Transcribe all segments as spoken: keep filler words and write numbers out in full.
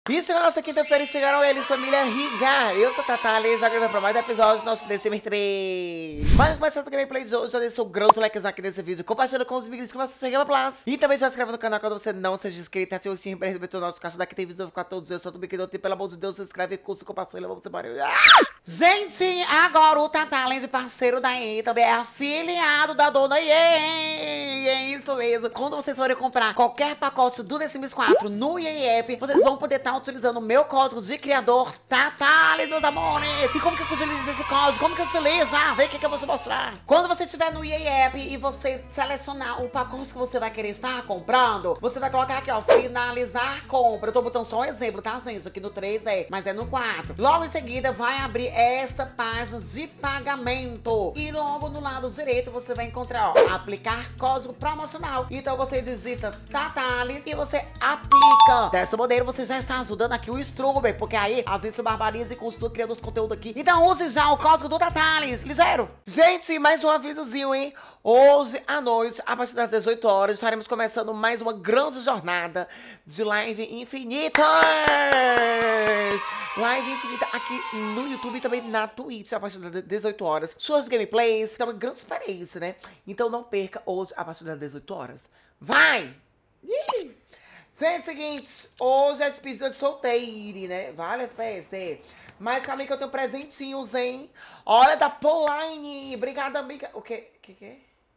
E chegou a nossa quinta-feira e chegaram eles, família Riga. Eu sou a Tatalis, agora para mais um episódio do nosso D C M três. Mas começando o gameplay de hoje, já deixa o grande like aqui nesse vídeo, compartilha com os amigos que você chega Plus. E também já se inscreve no canal quando você não seja inscrito, ativa o sininho para receber o nosso caixa daqui, tem vídeo novo com todos os dias, só do biquíni, pelo amor de Deus, se inscreve, curso, compartilha, vamos embora. Ah! Gente, agora o Tatalis, parceiro da E, também é afiliado da dona E. É isso mesmo. Quando vocês forem comprar qualquer pacote do The Sims quatro no E A App, vocês vão poder estar utilizando o meu código de criador Tatalis, meus amores. E como que eu utilizo esse código? Como que eu utilizo? Ah, vem aqui que eu vou te mostrar. Quando você estiver no E A App e você selecionar o pacote que você vai querer estar comprando, você vai colocar aqui, ó, finalizar compra. Eu tô botando só um exemplo, tá, gente? Aqui no três é, mas é no quatro. Logo em seguida, vai abrir essa página de pagamento. E logo no lado direito, você vai encontrar, ó, aplicar código promocional. Então você digita Tatalis e você aplica. Dessa maneira, você já está ajudando aqui o Struber, porque aí a gente barbariza e continua criando os conteúdos aqui. Então use já o código do Tatalis, ligeiro. Gente, mais um avisozinho, hein? Hoje à noite, a partir das dezoito horas, estaremos começando mais uma grande jornada de live infinitas. Live infinita aqui no YouTube e também na Twitch, a partir das dezoito horas. Suas gameplays, que é uma grande experiência, né? Então não perca hoje, a partir das dezoito horas. Vai! Ih! Gente, é o seguinte, hoje é despedida de solteiro, né? Vale, F P S. Mas calma aí que eu tenho presentinhos, hein? Olha, da Pauline. Obrigada, amiga. O quê? O que que é?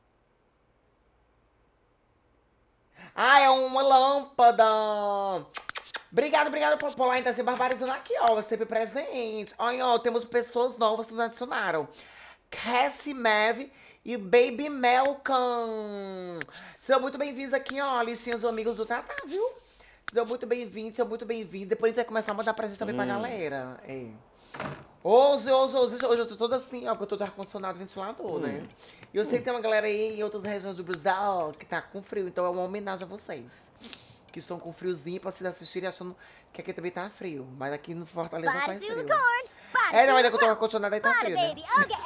Ah, é uma lâmpada. Obrigado, obrigado por Pauline tá se barbarizando aqui, ó. Sempre presente. Olha, ó, temos pessoas novas que nos adicionaram. Cassie Mav e Baby Melcom. Sejam muito bem-vindos aqui, ó, listinha dos amigos do Tata, viu? Sejam muito bem-vindos, sejam muito bem-vindos. Depois a gente vai começar a mandar presente também hum. pra galera. É. Hoje, hoje, hoje, hoje eu tô toda assim, ó, porque eu tô de ar-condicionado ventilador, hum. né? E eu sei que tem uma galera aí em outras regiões do Brasil que tá com frio, então é uma homenagem a vocês. Que estão com friozinho pra vocês assistirem achando que aqui também tá frio. Mas aqui no Fortaleza não faz frio. É, não, ainda que eu tô ar-condicionado aí tá frio, né?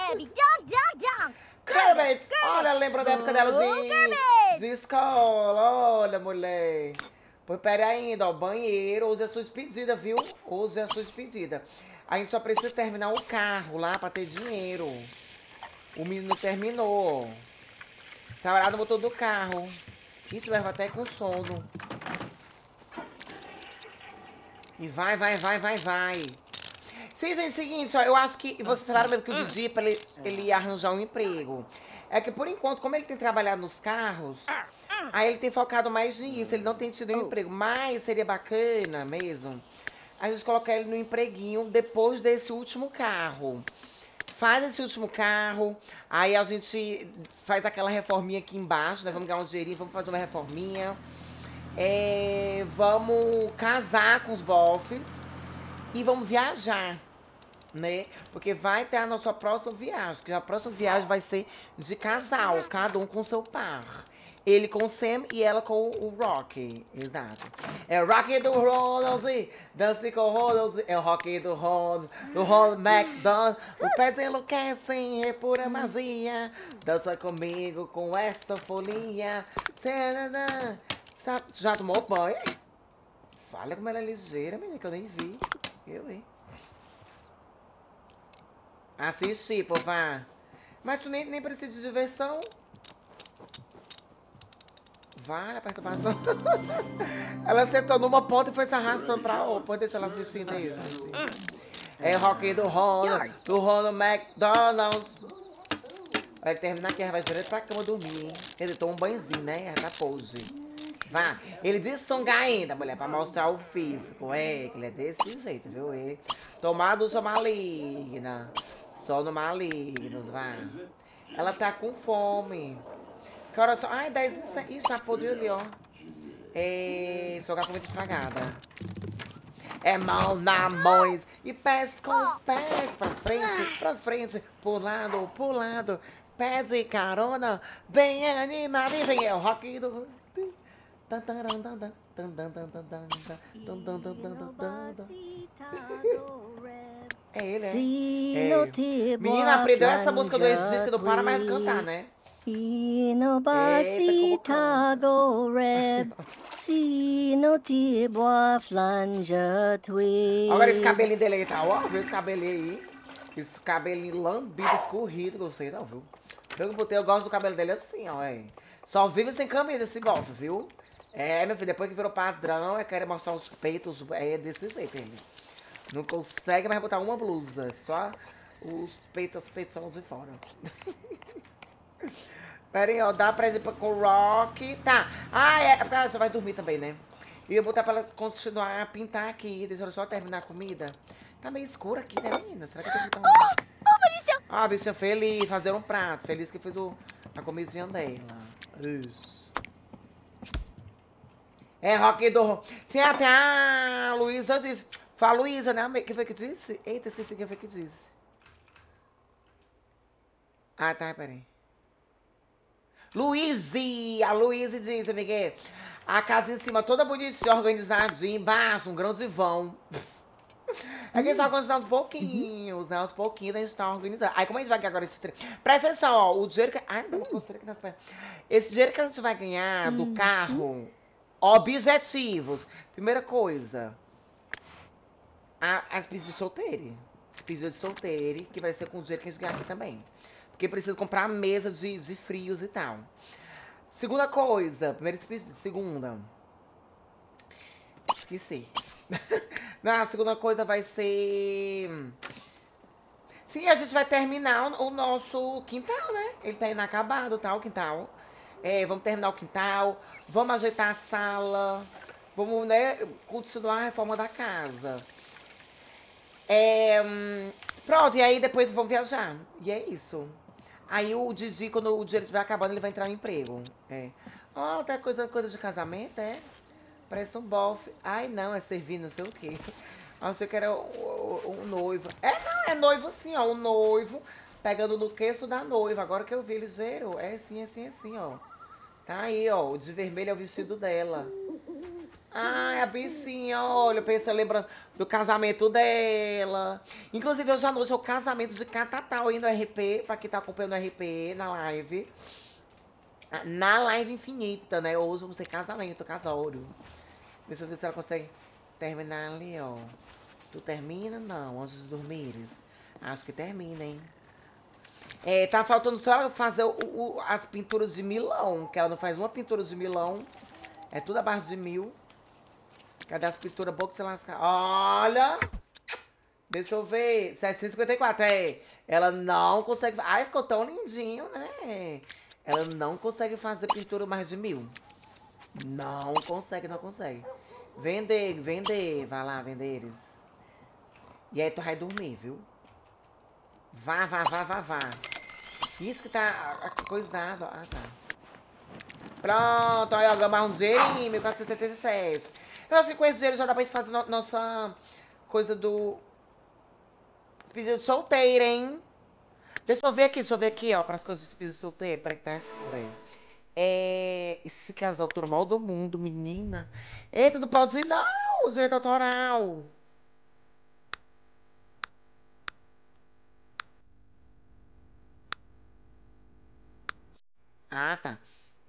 Kermit! Olha, lembra da época dela de, de escola, olha, mulher. Pois pera ainda, ó, banheiro, hoje é sua despedida, viu? Hoje é a sua despedida. A gente só precisa terminar o carro lá pra ter dinheiro. O menino terminou. Tá parado no motor do carro. Isso, leva até com sono. E vai, vai, vai, vai, vai. Sim, gente, seguinte, ó, eu acho que vocês falaram mesmo que o Didi, pra ele, ele arranjar um emprego. É que por enquanto, como ele tem trabalhado nos carros, aí ele tem focado mais nisso, ele não tem tido um emprego. Mas seria bacana mesmo a gente colocar ele no empreguinho depois desse último carro. Faz esse último carro, aí a gente faz aquela reforminha aqui embaixo, né? Vamos ganhar um dinheirinho, vamos fazer uma reforminha. É, vamos casar com os bofs e vamos viajar, né? Porque vai ter a nossa próxima viagem, que a próxima viagem vai ser de casal, cada um com seu par. Ele com o Sam e ela com o Rocky. Exato. É o Rocky do Ronald, dance com o Ronald, é o Rocky do Ronald, do Ronald McDonald. O pé enlouquece, é pura magia. Dança comigo com essa folhinha. Já tomou banho? Fala como ela é ligeira, menina, que eu nem vi. Eu, hein? Assisti, pová. Mas tu nem, nem precisa de diversão. Vai, a perturbação. Ela sentou numa ponta e foi se arrastando pra outra. Pode deixar ela assistindo aí, gente. É o Rocky do Ronald, do Ronald McDonald's. Vai terminar aqui, vai direto pra cama dormir, hein? Ele toma um banhozinho, né? Já pose. Vá. Ele disse sungar ainda, mulher, pra mostrar o físico. É, que ele é desse jeito, viu? Ele. Tomar a ducha maligna. Só no maligno, vá. Ela tá com fome. Que hora só? Ai, dez e sete. Ih, já podre ali, ó. É. Jogar comida estragada. É mão na mão. E pés com pés. Pra frente, pra frente. Pro lado, pro lado. Pés e carona. Bem animado. E vem é o Rock do. É ele, é. é. Menina, aprendeu essa música do Egito que não para mais de cantar, né? Hino basi tago red, sino tiboa flanja tui. Agora esse cabelinho dele aí tá, ó. Viu esse cabelinho aí? Esse cabelinho lambido, escorrido, gostei não, viu? Eu botei, eu gosto do cabelo dele assim, ó, é. Só vive sem camisa esse golfe, viu? É, meu filho, depois que virou padrão, é querer mostrar os peitos, é desse jeito ele. Não consegue mais botar uma blusa, só os peitos, os peitos são os de fora. Pera aí, ó, dá pra ir com o Rock. Tá. Ah, é, porque ela só vai dormir também, né? E eu vou botar pra ela continuar a pintar aqui. Deixa eu só terminar a comida. Tá meio escuro aqui, né, menina? Será que eu tenho que botar um... Oh, Maurício! Ah, a bichinha feliz, fazer um prato. Feliz que fez o, a comidinha dela. Isso. É, Rock do... Sim, até a Luísa disse. Foi a Luísa, né? Quem foi que disse? Eita, esqueci quem foi que disse. Ah, tá, peraí. Luíse! A Luíse disse, Miguel. A casa em cima toda bonitinha, organizadinha. Embaixo, um grande vão. É que a gente tá organizando aos pouquinhos, né? Aos pouquinhos a gente tá organizando. Aí como a gente vai ganhar agora esse trem? Presta atenção, ó. O dinheiro que... Ai, não, não aqui nas pernas. Esse dinheiro que a gente vai ganhar do carro... Objetivos. Primeira coisa. A, as pistas de solteiro. As pistas de solteiro, que vai ser com o dinheiro que a gente ganhar aqui também. Porque precisa comprar a mesa de, de frios e tal. Segunda coisa. Primeira pedido. Segunda. Esqueci. Não, a segunda coisa vai ser... Sim, a gente vai terminar o, o nosso quintal, né? Ele tá inacabado, tá? O quintal. É, vamos terminar o quintal. Vamos ajeitar a sala. Vamos, né, continuar a reforma da casa. É... Hum, pronto, e aí depois vamos viajar. E é isso. Aí o Didi, quando o dinheiro estiver acabando, ele vai entrar no emprego. É. Ó, oh, tá coisa, coisa de casamento, é? Parece um bofe. Ai, não, é servir não sei o quê. Achei que era o, o, o noivo. É, não, é noivo sim, ó. O noivo pegando no queixo da noiva. Agora que eu vi, ligeiro. É assim, assim, assim, ó. Tá aí, ó. O de vermelho é o vestido dela. Ai, a bichinha, olha, pensa lembrando do casamento dela. Inclusive, hoje à noite é o casamento de Catatal aí no R P, pra quem tá acompanhando o R P na live. Na live infinita, né? Hoje vamos ter casamento, casório. Deixa eu ver se ela consegue terminar ali, ó. Tu termina? Não, antes de dormires. Acho que termina, hein? É, tá faltando só ela fazer o, o, as pinturas de Milão, que ela não faz uma pintura de Milão. É tudo abaixo de mil. Cadê as pinturas boas que você lascar? Olha! Deixa eu ver. setecentos e cinquenta e quatro, é. Ela não consegue... Ai, ficou tão lindinho, né? Ela não consegue fazer pintura mais de mil. Não consegue, não consegue. Vender, vender. Vai lá, vender eles. E aí tu vai dormir, viu? Vá, vá, vá, vá, vá. Isso que tá coisado. Ah, tá. Pronto, olha, eu ganhei um dinheirinho, mil quatrocentos e setenta e sete. Eu acho que com esse dinheiro já dá pra gente fazer no, nossa coisa do... Pedido solteiro, hein? Deixa eu ver aqui, deixa eu ver aqui, ó, para as coisas de pedido solteiro. Peraí que tá estranho. É... Esse casal todo mal do mundo, menina. Eita, não pode ir não, o direito autoral. Ah, tá.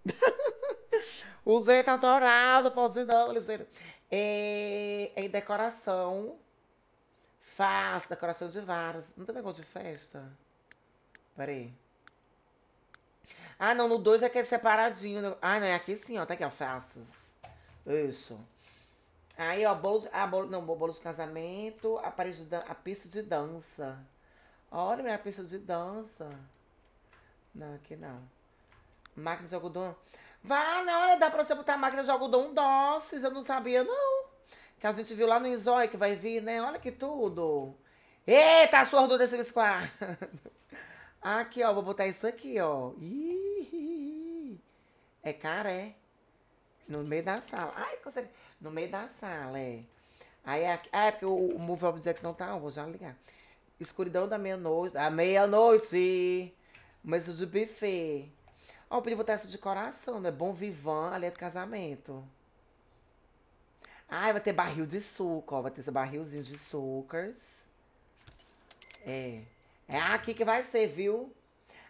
O direito autoral, não pode ir não, Liseiro. É... é em decoração. Faço decoração de varas. Não tem negócio de festa? Pera aí. Ah, não, no dois é aquele separadinho. Né? Ah, não, é aqui sim, ó. Tá aqui, ó. Faças. Isso. Aí, ó, bolo de... Ah, bolo... Não, bolo de casamento. A, parede de dan... a pista de dança. Olha, minha pista de dança. Não, aqui não. Máquina de algodão. Vai, não, olha, dá pra você botar máquina de algodão doces. Eu não sabia, não. Que a gente viu lá no Inzói que vai vir, né? Olha que tudo. Eita, surdo desse biscoito. Aqui, ó, vou botar isso aqui, ó. Ih, é caré. No meio da sala. Ai, consegue. No meio da sala, é. Aí, aqui, ah, é porque o, o Move Objects não tá, vou já ligar. Escuridão da meia-noite. A meia-noite. Mesa de buffet. Ó, eu podia botar essa de coração, né? Bom Vivan, ali é de casamento. Ai, vai ter barril de suco, ó. Vai ter esse barrilzinho de açúcares. É. É aqui que vai ser, viu?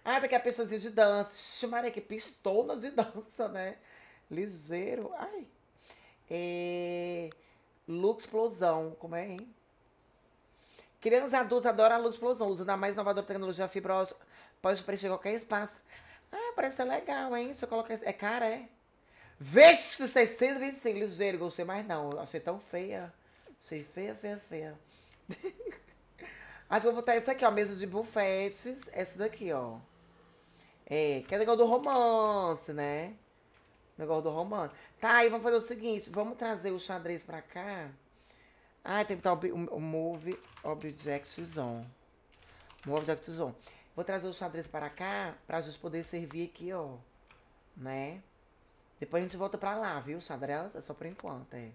Ah, daqui a pessoazinha de dança. Ixi, Maria, que pistola de dança, né? Ligeiro. Ai. É... Look explosão. Como é, hein? Crianças e adultos adoram a luz explosão. Usando a mais inovadora tecnologia fibra ótica, pode preencher qualquer espaço. Ah, parece ser legal, hein? Se eu colocar... É cara, é? Vixe, seiscentos e vinte e cinco. Ligeiro, gostei mais não. Eu achei tão feia. Achei feia, feia, feia. Acho que eu vou botar essa aqui, ó. Mesa de bufetes. Essa daqui, ó. É, que é negócio do romance, né? Negócio do romance. Tá, aí vamos fazer o seguinte. Vamos trazer o xadrez pra cá. Ah, tem que botar o, o, o Move Object Zone. Move Object Zone. Vou trazer o xadrez para cá, pra gente poder servir aqui, ó. Né? Depois a gente volta pra lá, viu? Xadrez é só por enquanto, é.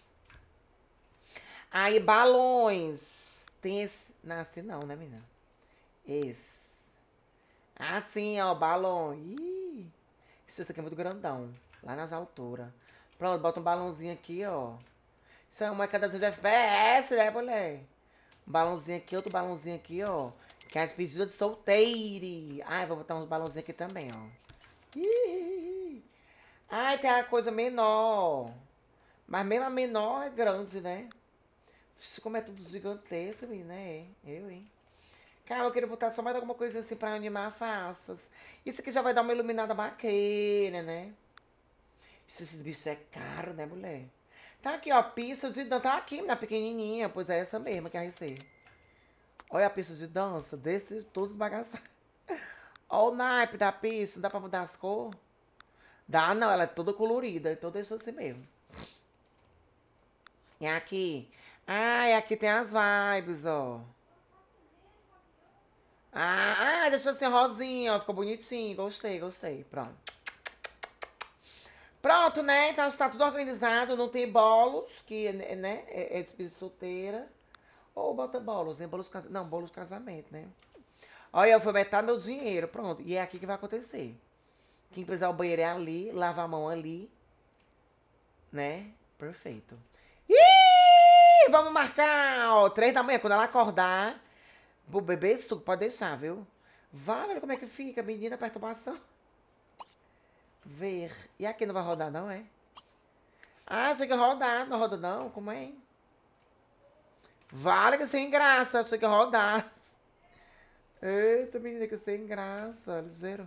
Aí, balões. Tem esse... Não, assim não, né, menina? Esse. Assim, ó, balão. Ih. Isso aqui é muito grandão. Lá nas alturas. Pronto, bota um balãozinho aqui, ó. Isso é uma cadência de F P S, né, mulher? Um balãozinho aqui, outro balãozinho aqui, ó. Que é a despedida de solteire. Ai, vou botar uns balãozinhos aqui também, ó. Ih. Ai, tem a coisa menor. Mas mesmo a menor é grande, né? Como é tudo gigantesco, né? Eu, hein? Calma, eu queria botar só mais alguma coisa assim pra animar faças. Isso aqui já vai dar uma iluminada bacana, né? Isso, esses bichos é caro, né, mulher? Tá aqui, ó, pista de dança. Tá aqui, na pequenininha. Pois é essa mesma que é a receita. Olha a pista de dança. Desses todos bagaçados. Olha o naipe da pista. Dá pra mudar as cores? Dá, não. Ela é toda colorida. Então deixa assim mesmo. E aqui. Ah, e aqui tem as vibes, ó. Ah, ah, deixa assim rosinha, ó. Ficou bonitinho. Gostei, gostei. Pronto. Pronto, né? Então está tudo organizado. Não tem bolos, que, né? É, é despedida solteira. Ou bota bolos, né? Bolos, não, bolos de casamento, né? Olha, eu vou metade meu dinheiro. Pronto. E é aqui que vai acontecer. Quem precisar o banheiro é ali. Lava a mão ali. Né? Perfeito. Ih! Vamos marcar, ó. Três da manhã, quando ela acordar. O bebê suco, pode deixar, viu? Vale, como é que fica, menina, perturbação. Ver. E aqui não vai rodar, não, é? Ah, achei que ia rodar. Não roda, não? Como é? Vale que sem graça. Achei que ia rodar. Eita, menina, que sem graça. Ligeiro.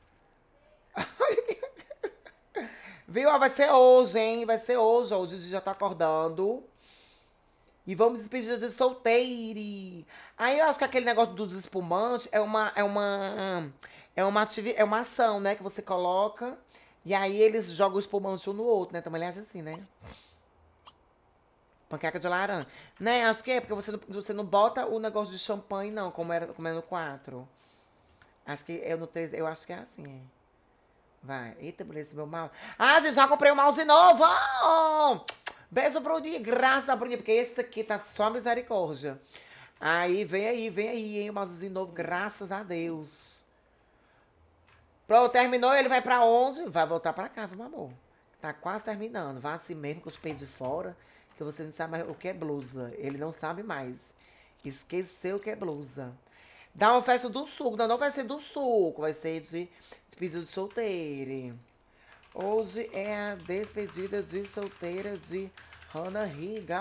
Viu? Ó, vai ser hoje, hein? Vai ser hoje. Hoje a gente já tá acordando. E vamos despedir de solteire. Aí eu acho que aquele negócio dos espumantes é uma... É uma... É uma, ativi é uma ação, né? Que você coloca. E aí eles jogam o espumante um no outro, né? Também acha assim, né? Panqueca de laranja. Né? Acho que é, porque você não, você não bota o negócio de champanhe, não. Como era, como era no quatro. Acho que eu no três. Eu acho que é assim, é. Vai. Eita, mulher, esse meu mouse. Ah, gente, já comprei um mouse novo! Oh! Beijo, Bruninho. Graças a Bruninho, porque esse aqui tá só misericórdia. Aí, vem aí, vem aí, hein? O mousezinho novo, graças a Deus. Pronto, terminou, ele vai pra onde? Vai voltar pra cá, meu amor. Tá quase terminando. Vai assim mesmo, com os peitos de fora, que você não sabe mais o que é blusa. Ele não sabe mais. Esqueceu o que é blusa. Dá uma festa do suco. Não, não vai ser do suco, vai ser de despedida de solteira. Hoje é a despedida de solteira de Hannah Riga.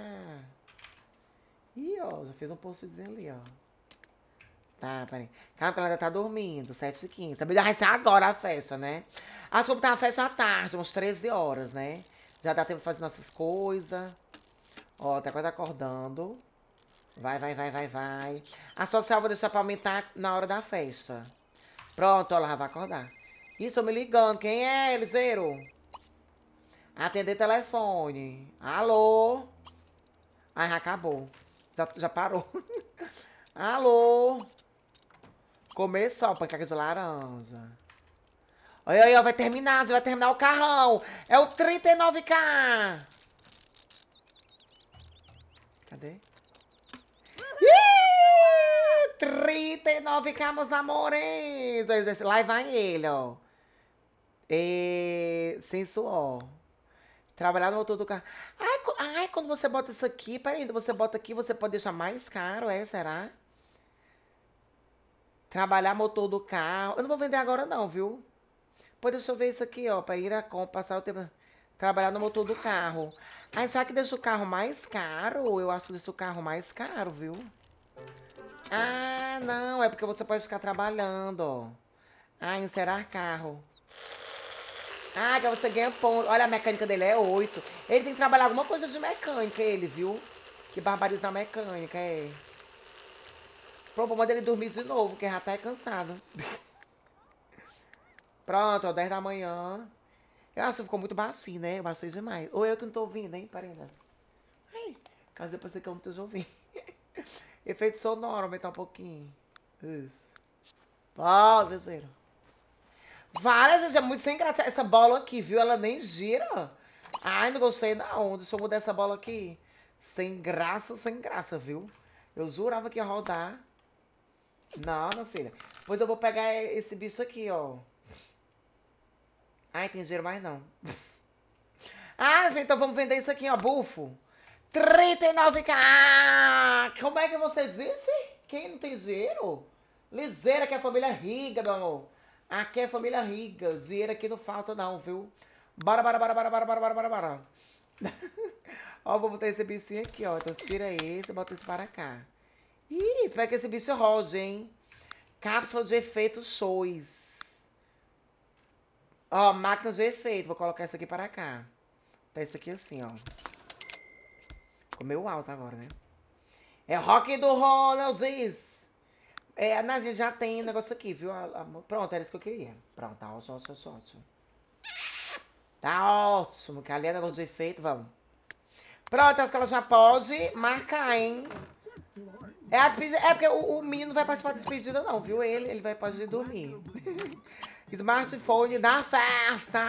Ih, ó, já fez um postzinho ali, ó. Tá, peraí. Calma, que ela ainda tá dormindo, sete e quinze. Também já vai ser agora a festa, né? Acho que vou botar a festa à tarde, umas treze horas, né? Já dá tempo de fazer nossas coisas. Ó, tá quase acordando. Vai, vai, vai, vai, vai. A social vou deixar pra aumentar na hora da festa. Pronto, ó, ela já vai acordar. Isso, eu me ligando. Quem é, Ligeiro? Atender telefone. Alô? Ai, já acabou. Já, já parou. Alô? Começou, panqueca de laranja. Olha aí, ó, vai terminar, você vai terminar o carrão. É o trinta e nove K. Cadê? Ih, trinta e nove K, meus amores. Lá vai ele, ó. E... sensual. Trabalhar no motor do carro. Ai, ai, quando você bota isso aqui, peraí, você bota aqui, você pode deixar mais caro, é? Será? Trabalhar motor do carro. Eu não vou vender agora não, viu? Pô, deixa eu ver isso aqui, ó. Pra ir a compra, passar o tempo... Trabalhar no motor do carro. Aí, será que deixa o carro mais caro? Eu acho que deixa o carro mais caro, viu? Ah, não. É porque você pode ficar trabalhando, ó. Ah, encerar carro. Ah, que você ganha ponto. Olha, a mecânica dele é oito. Ele tem que trabalhar alguma coisa de mecânica, ele, viu? Que barbariza a mecânica, é. O problema dele dormir de novo, porque já tá cansado. Pronto, ó, dez da manhã. Eu acho que ficou muito baixinho, né? Eu baixei demais. Ou eu que não tô ouvindo, hein? Peraí, né? Ai, caso depois que eu não tô ouvindo. Efeito sonoro, aumentar um pouquinho. Isso. Ó, Cruzeiro. Várias, gente, é muito sem graça. Essa bola aqui, viu? Ela nem gira. Ai, não gostei não. Deixa eu mudar essa bola aqui. Sem graça, sem graça, viu? Eu jurava que ia rodar. Não, meu filho. Pois eu vou pegar esse bicho aqui, ó. Ai, tem dinheiro mais não. Ah, então vamos vender isso aqui, ó, bufo. trinta e nove k. Como é que você disse? Quem não tem dinheiro? Ligeira que é família rica, meu amor. Aqui é família rica. Dinheiro aqui não falta não, viu? Bora, bora, bora, bora, bora, bora, bora, bora, bora. Ó, vou botar esse bichinho aqui, ó. Então tira esse e bota esse para cá. Ih, espera que esse bicho rode, hein? Cápsula de efeito shows. Ó, máquina de efeito. Vou colocar essa aqui para cá. Tá esse aqui assim, ó. Ficou meio alto agora, né? É rock do Ronald's. É, a gente já tem negócio aqui, viu? Pronto, era isso que eu queria. Pronto, tá ótimo, ótimo, ótimo. Tá ótimo, que ali é negócio de efeito, vamos. Pronto, acho que ela já pode marcar, hein? É, a, é porque o, o menino não vai participar da despedida não, viu? Ele, ele vai pode dormir. Smartphone da festa.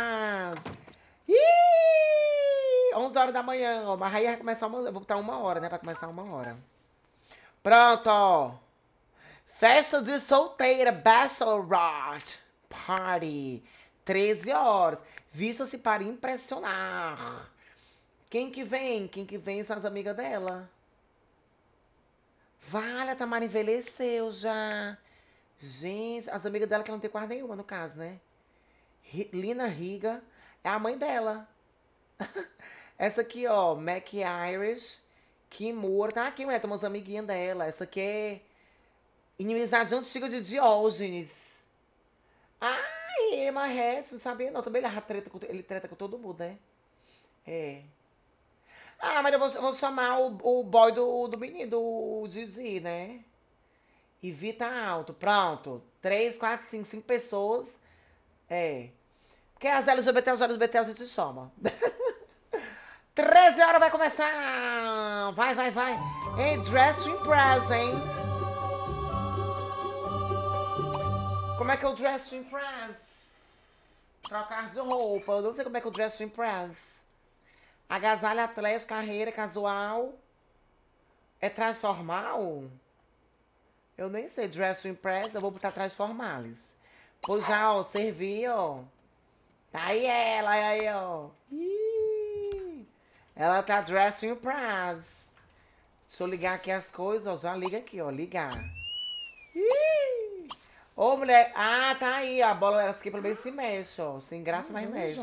Ih, onze horas da manhã, ó. Mas aí vai começar uma... Eu vou botar uma hora, né? Pra começar uma hora. Pronto, ó. Festa de solteira, Bachelorette Party. treze horas. Visto-se para impressionar. Quem que vem? Quem que vem são as amigas dela. Vale, a Tamara envelheceu já. Gente, as amigas dela que ela não tem quase nenhuma, no caso, né? Lina Riga é a mãe dela. Essa aqui, ó, Mac Irish, Kim Moore. Tá aqui, mulher, tem umas amiguinhas dela. Essa aqui é inimizade antiga de Diógenes. Ai, Emma Hatch, não sabia não. Também ele treta com, ele treta com todo mundo, né? É. Ah, mas eu vou, eu vou chamar o, o boy do, do menino, do Didi, né? E Vi tá alto. Pronto. Três, quatro, cinco, cinco pessoas. É. Porque as L G B T, os L G B T a gente chama. treze horas vai começar. Vai, vai, vai. Hein, dress to impress, hein? Como é que é o dress to impress? Trocar de roupa. Eu não sei como é que é o dress to impress. Agasalho atlético, carreira, casual. É transformal? Eu nem sei. Dress to impress, eu vou botar transformales. Pois já, ó, servi, ó. Tá aí ela, aí, ó. Ih, ela tá dress to impress. Deixa eu ligar aqui as coisas, ó. Já liga aqui, ó. Ligar. Ih. Ô, mulher. Ah, tá aí. A bola, essa aqui pelo menos se mexe, ó. Sem graça, mas mexe.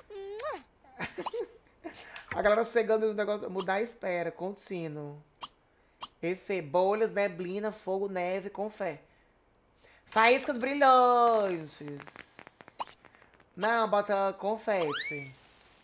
A galera chegando nos negócios. Mudar a espera. Contínuo. Efe, bolhas, neblina, fogo, neve, com fé. Faíscas brilhantes. Não, bota confete.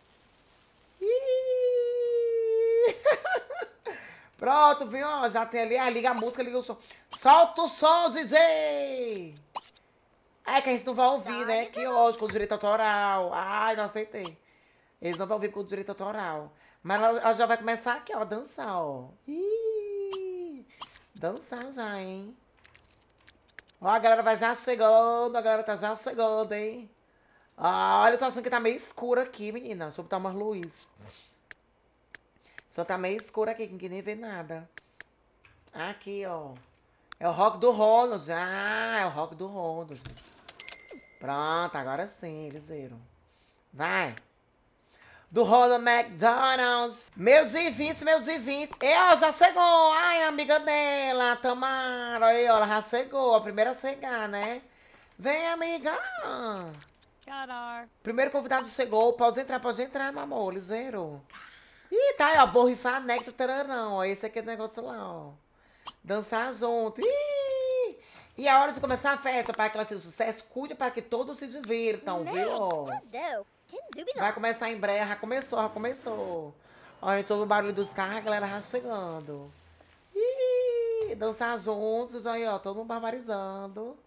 Pronto, viu? Já tem ali. Ah, liga a música, liga o som. Solta o som, D J! É que a gente não vai ouvir, né? Que hoje, com direito autoral. Ai, não aceitei. Eles não vão ouvir com direito autoral. Mas ela, ela já vai começar aqui, ó, a dançar, ó. Ih, dançar já, hein? Ó, a galera vai já chegando, a galera tá já chegando, hein? Ah, olha, eu tô achando que tá meio escuro aqui, menina. Deixa eu botar umas luzes. Só tá meio escuro aqui, que ninguém nem vê nada. Aqui, ó. É o rock do Ronald. Ah, é o rock do Ronald. Pronto, agora sim, ligeiro. Vai. do Ronald McDonald's. Meus e vinte, meus e vinte. E ó, já chegou. Ai, a amiga dela, Tamara. Olha aí, ó, ela já chegou. A primeira a chegar, né? Vem, amiga. Primeiro convidado chegou. Pode entrar, pode entrar, meu amor. Liseiro. Ih, tá aí, ó. Borrifar néctar, tararão. Ó, esse aqui é o negócio lá, ó. Dançar junto. Ih! E a hora de começar a festa, para que ela seja sucesso, cuide para que todos se divirtam, viu? Vai começar em breve. Já começou, já começou. Ó, a gente ouve o barulho dos carros, a galera já chegando. Ih! Dançar juntos. Aí, ó, todo mundo barbarizando.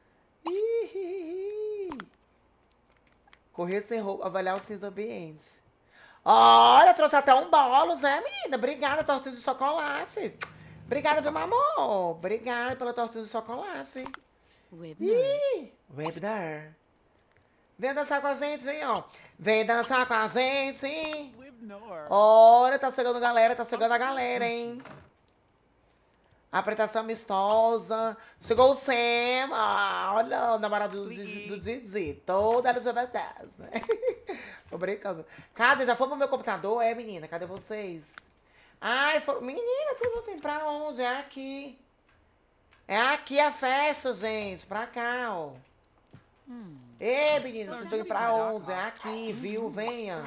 Ih! Correr sem roupa, avaliar os seus ambientes. Olha, trouxe até um bolo, Zé, menina. Obrigada, tortinha de chocolate. Obrigada, viu, meu amor? Obrigada pela tortinha de chocolate. Ih, Webner. Vem dançar com a gente, hein, ó. Vem dançar com a gente, hein. Olha, tá chegando a galera, tá chegando a galera, hein. Apresentação amistosa. Chegou o Sam. Ah, olha, o namorado do Didi, do Didi. Toda L G B T, né? Tô brincando. Cadê? Já foi pro meu computador? É, menina? Cadê vocês? Ai, for... menina, vocês não tem pra onde? É aqui. É aqui a festa, gente. Pra cá, ó. Hum. Ei, menina, vocês estão indo pra onde? É aqui, viu? Venha.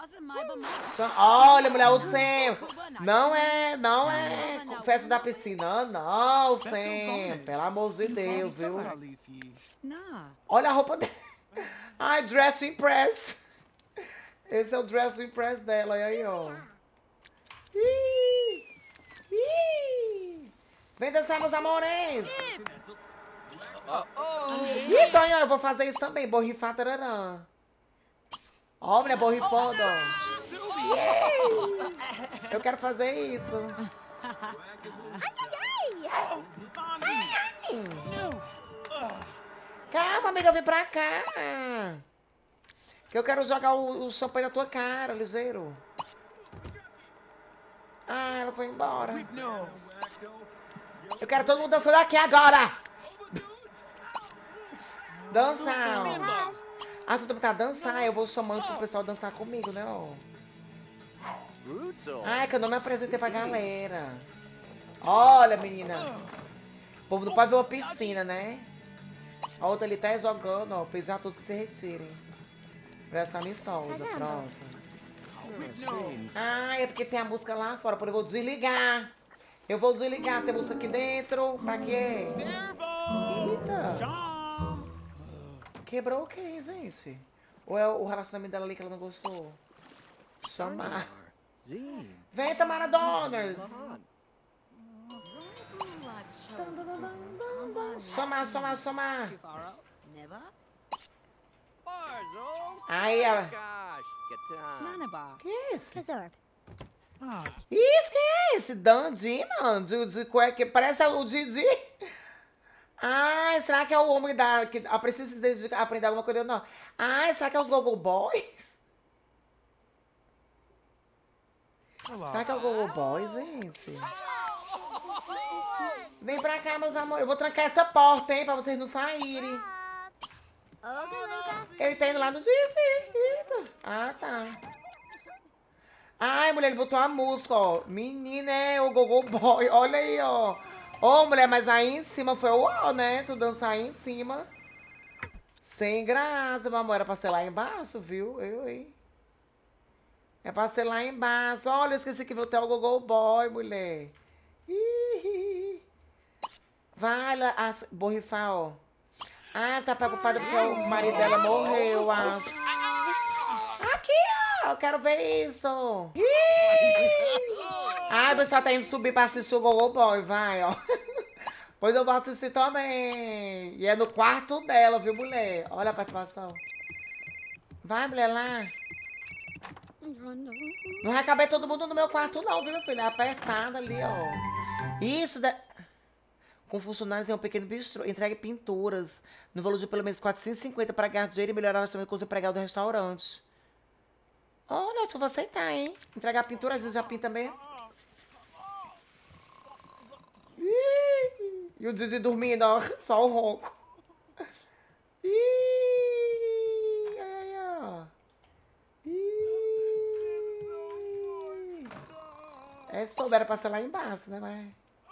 Olha, mulher, o Sam. Não é, não é festa da piscina, não, Sam. Pelo amor de Deus, viu? Olha a roupa dela. Ai, dress impress. Esse é o dress impress dela, olha aí, ó. Ih, ih. Vem dançar, meus amores. Isso aí, ó, eu vou fazer isso também, borrifar tararã. Ó, mulher, borrifando, ó. Yeah. Eu quero fazer isso. Calma, amiga, vem pra cá. Que eu quero jogar o, o champanhe na tua cara, ligeiro. Ah, ela foi embora. Eu quero todo mundo dançando aqui agora. Dançar. Ah, se tu tá dançar, eu vou chamando pro pessoal dançar comigo, né, ó. Ah, é que eu não me apresentei pra galera. Olha, menina. O povo não pode ver uma piscina, né? A outra ali tá jogando, ó. Pedir a todos que se retirem. Pra essa amistosa, pronto. Ah, é porque tem a música lá fora, por eu vou desligar. Eu vou desligar, tem música aqui dentro. Pra quê? Eita. Quebrou o que, gente? Ou é o relacionamento dela ali que ela não gostou? Chamar. Vem, Tamara Donners. Chamar, chamar, chamar. Aí, ó. Que é esse? Isso, quem é esse? Dandy, mano. De, de, que parece o Didi. Ai, será que é o homem da... que a precisa de aprender alguma coisa? Não. Ai, será que é os Gogo Boys? Olá. Será que é o Gogo Boys, gente? Vem pra cá, meus amores. Eu vou trancar essa porta, hein? Pra vocês não saírem. Ele tá indo lá no Didi. Eita. Ah, tá. Ai, mulher, ele botou a música, ó. Menina, é o Gogo Boy. Olha aí, ó. Ô, oh, mulher, mas aí em cima foi o ó, né? Tu dançar aí em cima. Sem graça, meu amor. Era pra ser lá embaixo, viu? Eu, hein? É pra ser lá embaixo. Olha, eu esqueci que viu até o Gogo Boy, mulher. Ih, vai lá, acho, borrifar, ó. Ah, tá preocupada porque o marido dela morreu, acho. Aqui, ó. Eu quero ver isso. Ih. Ai, o pessoal tá indo subir pra assistir o Gogo Boy, vai, ó. Pois eu vou assistir também. E é no quarto dela, viu, mulher? Olha a participação. Vai, mulher, lá. Não vai caber todo mundo no meu quarto, não, viu, meu filho? É apertada ali, ó. Isso, da... Com funcionários em um pequeno bistrô, entregue pinturas no valor de pelo menos quatrocentos e cinquenta para ganhar dinheiro e melhorar o relacionamento com os empregados do restaurante. Olha, acho que eu vou aceitar, hein? Entregar pintura, às vezes já pinta mesmo. Ih, e o Didi dormindo, ó, só o ronco. Ih, ai, ai, ó. Ih. soube, era pra ser lá embaixo, né, mas...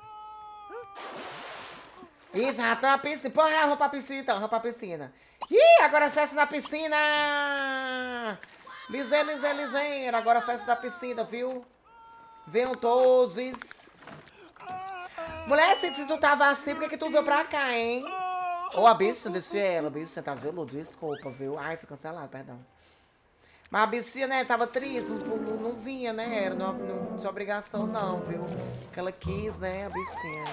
Ih, já tá na piscina. Põe a roupa pra piscina, então, roupa pra piscina. Ih, agora é festa na piscina! Ligeira, ligeira, ligeira. Agora é festa da piscina, viu? Venham todos. Mulher, se tu tava assim, por que que tu veio pra cá, hein? Ô, a bicha, deixa ela, bicha, tá gelou, desculpa, viu? Ai, foi cancelado, perdão. Mas a bichinha, né, tava triste, não, não, não vinha, né? Era, não, não tinha obrigação, não, viu? Que ela quis, né, a bichinha.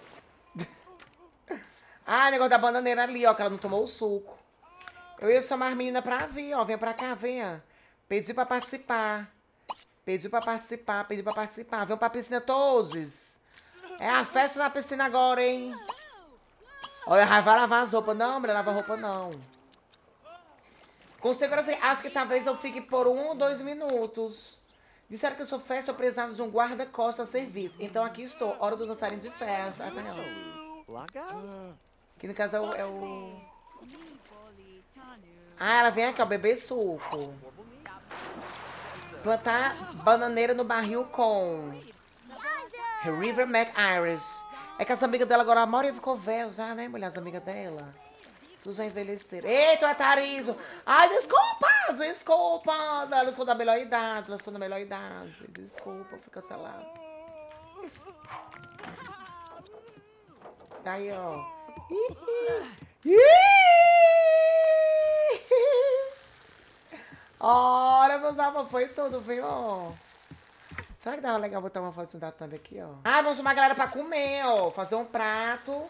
Ah, negócio da bananeira ali, ó, que ela não tomou o suco. Eu ia chamar as meninas pra vir, ó. Vem pra cá, venha. Pedi pra participar. Pedi pra participar, pedi pra participar. Vem pra piscina todos. É a festa na piscina agora, hein? Olha, vai lavar as roupas. Não, mulher, lava roupa não. Com segurança, acho que talvez eu fique por um ou dois minutos. Disseram que eu sou festa, eu precisava de um guarda-costas a serviço. Então aqui estou, hora do dançarino de festa. Ah, tá, não. Aqui no caso é o, é o... Ah, ela vem aqui, ó, beber suco. Plantar bananeira no barril com River McIris. É que as amigas dela agora, a maioria ficou velha já, né, mulher? As amigas dela. Tudo já envelheceram. Eita, é Tarizo. Ai, desculpa, desculpa. Não, eu sou da melhor idade, eu sou da melhor idade. Desculpa, fica cancelado. Aí, ó. Ora, meus amores, foi tudo, viu? Será que dava legal botar uma foto da Thumb aqui, ó? Ah, vamos chamar a galera pra comer, ó. Fazer um prato.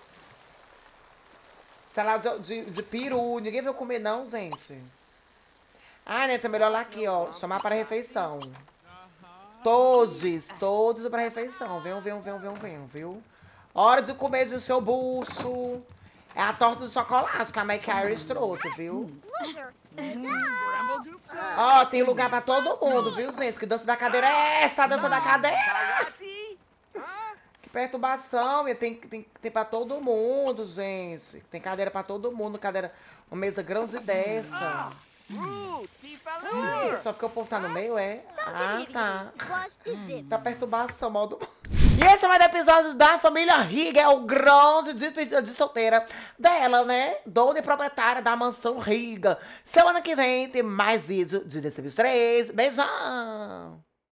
Salada de, de, de peru. Ninguém veio comer, não, gente. Ah, né? Tá melhor lá aqui, ó. Chamar para a refeição. Todos, todos para a refeição. Venham, venham, venham, venham, venham, viu? Hora de comer do seu bucho. É a torta de chocolate que a Mike Iris trouxe, viu? Ó, tem lugar pra todo mundo, viu, gente? Que dança da cadeira é essa? A dança da cadeira? Que perturbação. Tem, tem, tem pra todo mundo, gente. Tem cadeira pra todo mundo. Cadeira, uma mesa grande dessa. Ih, só porque o povo tá no meio, é? Ah, tá. Tá perturbação, mal do... E esse é mais episódio da família Riga, é o grande despedida de solteira dela, né? Dona e proprietária da mansão Riga. Semana que vem tem mais vídeo de The Sims três. Beijão!